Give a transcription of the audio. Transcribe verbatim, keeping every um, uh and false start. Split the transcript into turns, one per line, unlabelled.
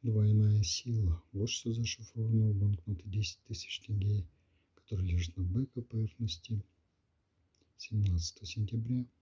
Двойная сила. Вот что зашифровано в банкноте десять тысяч тенге, который лежит на бэк поверхности семнадцатого сентября